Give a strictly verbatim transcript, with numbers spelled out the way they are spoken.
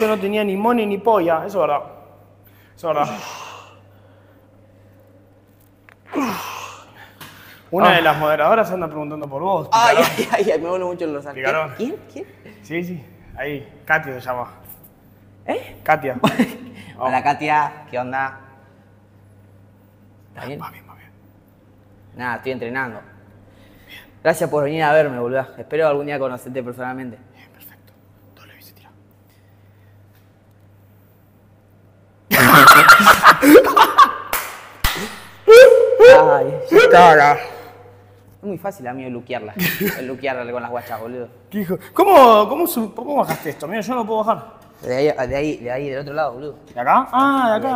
Yo no tenía ni money ni polla, eso es verdad. Eso es verdad. Una Ah. de las moderadoras anda preguntando por vos. Ay, Picarón. ay, ay, me vuelvo mucho los ojos. Picarón. ¿Quién? ¿Quién? Sí, sí, ahí. Katia se llama. ¿Eh? Katia. Hola, Katia. ¿Qué onda? ¿Está bien? Va bien, va bien. Nada, estoy entrenando. Gracias por venir a verme, boludo. Espero algún día conocerte personalmente. Bien, perfecto. Doble bici tira. Ay, cara. Es muy fácil a mí luquearla. Luquearla con las guachas, boludo. ¿Qué hijo? ¿Cómo, cómo, sub- ¿Cómo bajaste esto? Mira, yo no puedo bajar. De ahí, de ahí, de ahí, del otro lado, boludo. ¿De acá? Ah, de acá.